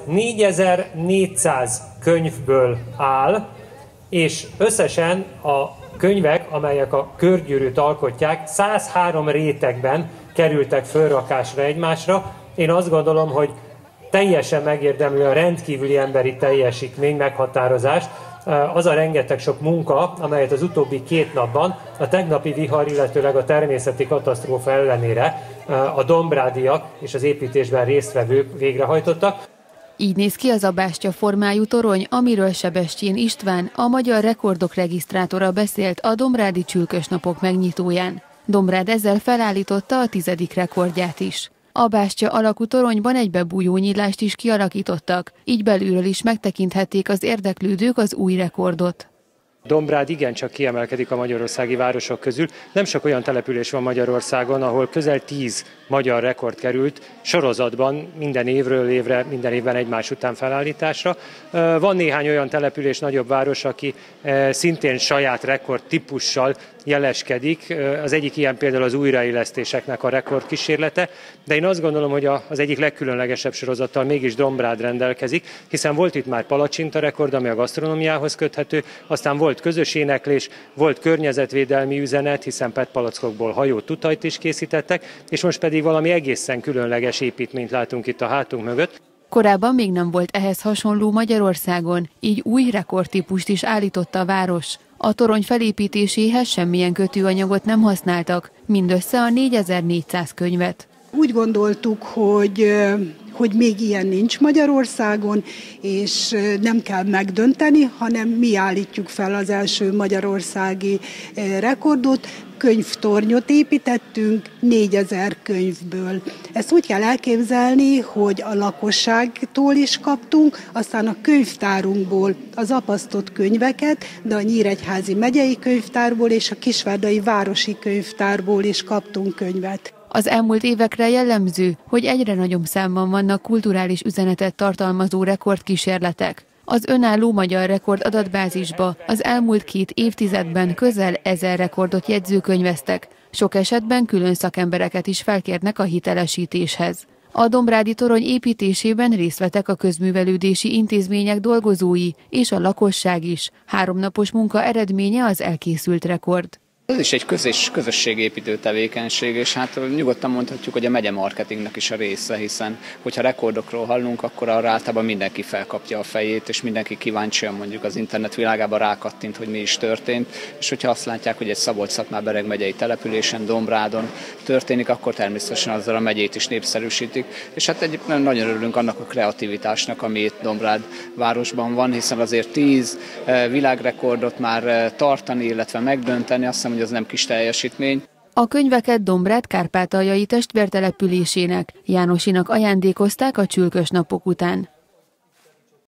4400 könyvből áll, és összesen a könyvek, amelyek a körgyűrűt alkotják, 103 rétegben kerültek fölrakásra egymásra. Én azt gondolom, hogy teljesen megérdemlő a rendkívüli emberi teljesítmény meghatározást, az a rengeteg sok munka, amelyet az utóbbi 2 napban a tegnapi vihar, illetőleg a természeti katasztrófa ellenére a dombrádiak és az építésben résztvevők végrehajtottak. Így néz ki az a bástya formájú torony, amiről Sebestyén István, a Magyar Rekordok regisztrátora beszélt a dombrádi csülkösnapok megnyitóján. Dombrád ezzel felállította a 10. rekordját is. A bástya alakú toronyban egy bebújó nyílást is kialakítottak, így belülről is megtekinthették az érdeklődők az új rekordot. Dombrád igencsak kiemelkedik a magyarországi városok közül. Nem sok olyan település van Magyarországon, ahol közel 10 magyar rekord került sorozatban minden évről évre, minden évben egymás után felállításra. Van néhány olyan település, nagyobb város, aki szintén saját rekord típussal jeleskedik. Az egyik ilyen például az újraélesztéseknek a rekordkísérlete, de én azt gondolom, hogy az egyik legkülönlegesebb sorozattal mégis Dombrád rendelkezik, hiszen volt itt már palacsinta rekord, ami a gasztronómiához köthető, aztán volt közös éneklés, volt környezetvédelmi üzenet, hiszen PET palackokból hajó tutajt is készítettek, és most pedig valami egészen különleges építményt látunk itt a hátunk mögött. Korábban még nem volt ehhez hasonló Magyarországon, így új rekordtípust is állította a város. A torony felépítéséhez semmilyen kötőanyagot nem használtak, mindössze a 4400 könyvet. Úgy gondoltuk, hogy még ilyen nincs Magyarországon, és nem kell megdönteni, hanem mi állítjuk fel az első magyarországi rekordot. Könyvtornyot építettünk 4000 könyvből. Ezt úgy kell elképzelni, hogy a lakosságtól is kaptunk, aztán a könyvtárunkból az apasztott könyveket, de a Nyíregyházi megyei könyvtárból és a Kisvárdai városi könyvtárból is kaptunk könyvet. Az elmúlt évekre jellemző, hogy egyre nagyobb számban vannak kulturális üzenetet tartalmazó rekordkísérletek. Az önálló magyar rekord adatbázisba az elmúlt 2 évtizedben közel 1000 rekordot jegyzőkönyveztek, sok esetben külön szakembereket is felkérnek a hitelesítéshez. A dombrádi torony építésében részt vettek a közművelődési intézmények dolgozói és a lakosság is. 3 napos munka eredménye az elkészült rekord. Ez is egy közösségépítő tevékenység, és hát nyugodtan mondhatjuk, hogy a megye marketingnek is a része, hiszen hogyha rekordokról hallunk, akkor arra általában mindenki felkapja a fejét, és mindenki kíváncsian mondjuk az internet világában rákattint, hogy mi is történt, és hogyha azt látják, hogy egy Szabolcs-Szatmár-Bereg megyei településen, Dombrádon történik, akkor természetesen azzal a megyét is népszerűsítik, és hát egyébként nagyon örülünk annak a kreativitásnak, ami itt Dombrád városban van, hiszen azért 10 világrekordot már tartani, illetve megdönteni, azt hiszem, hogy az nem kis teljesítmény. A könyveket Dombrád kárpátaljai testvértelepülésének, Jánosinak ajándékozták a csülkösnapok után.